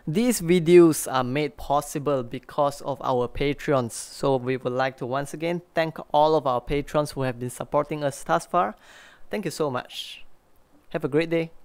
These videos are made possible because of our patrons, so we would like to once again thank all of our patrons who have been supporting us thus far. Thank you so much. Have a great day.